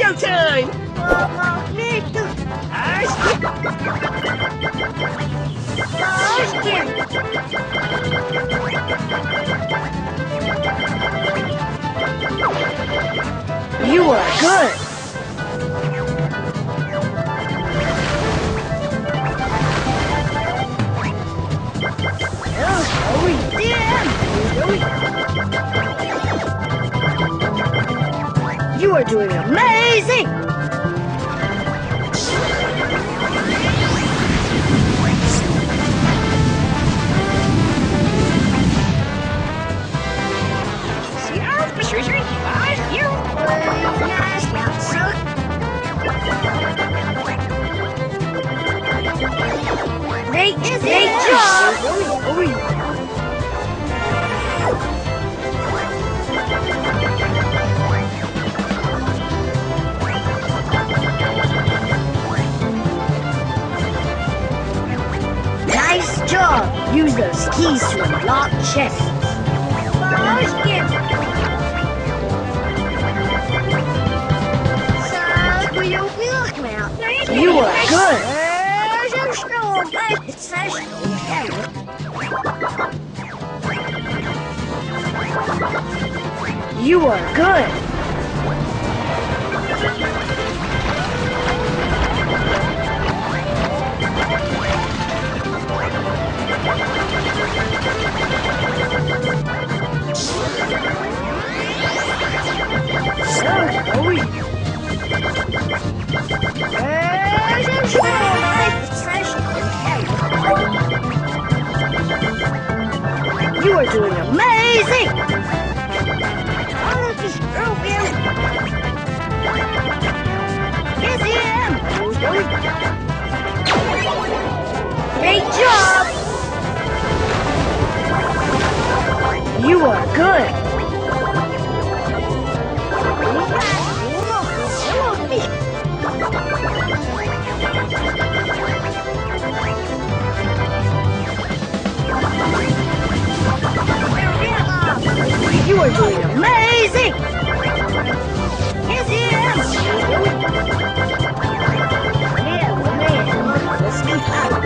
showtime! You are good. You are doing amazing! Great job! Nice job! Use those keys to unlock chests. You are good! You are good! You are doing amazing! Yes, I am! Great job! You are good! You are doing amazing! Yes, I am! Let's be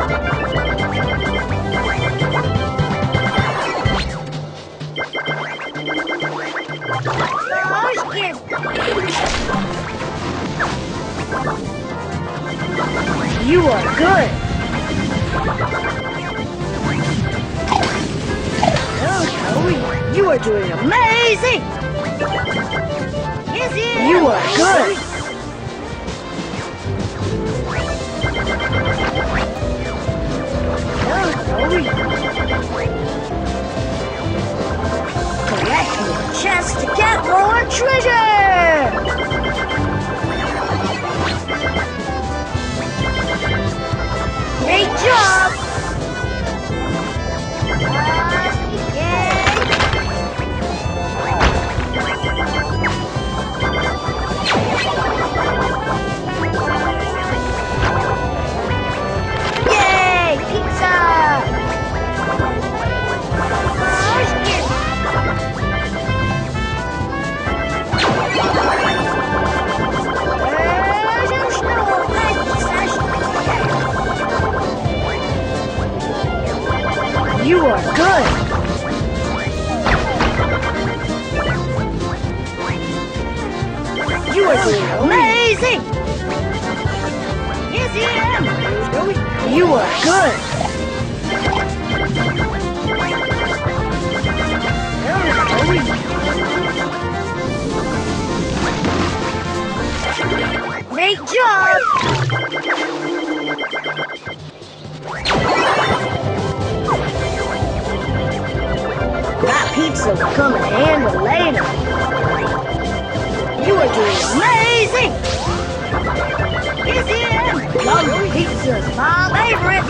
You are good! You are doing amazing! Yes, you are good! Collect more chests to get more treasure! Great job! Yay! Pizza! You are good! You are doing amazing! Yes, I am! You are good! Great job! That pizza will come in handy later. You are doing amazing! Yes, I am! Long pizza is my favorite!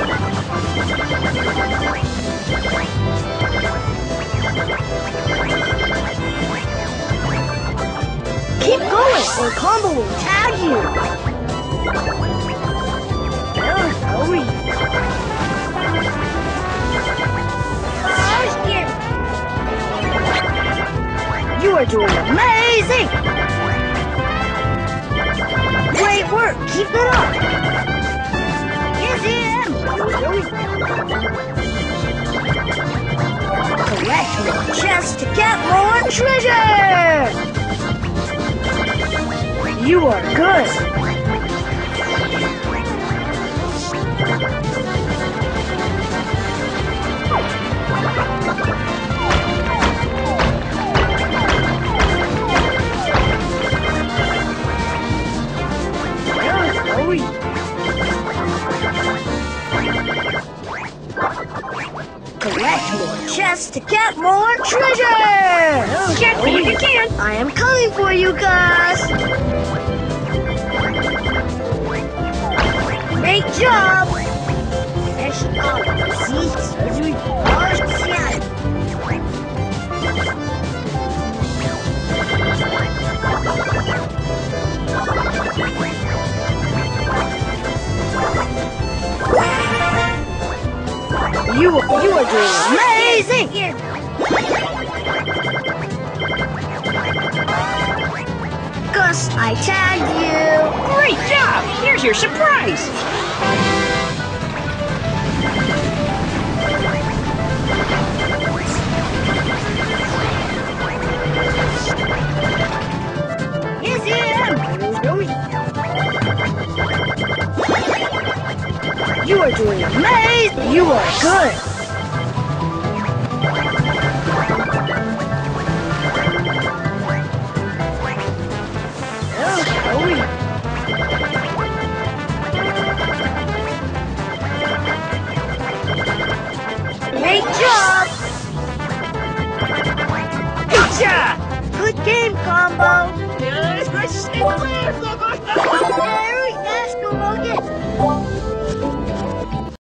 Keep going or Combo will tag you! You are doing amazing! work! Keep it up! Yes, Ian! Collect more chests to get more treasure! You are good! Collect more chests to get more treasure! Catch me if you can! I am coming for you, Gus! Great job! You are doing amazing! Gus, I tagged you! Great job! Here's your surprise! Yes, you are doing amazing! You are good! Great job! Gotcha! Good game, Combo! Yes, let's stay clear, Very nice,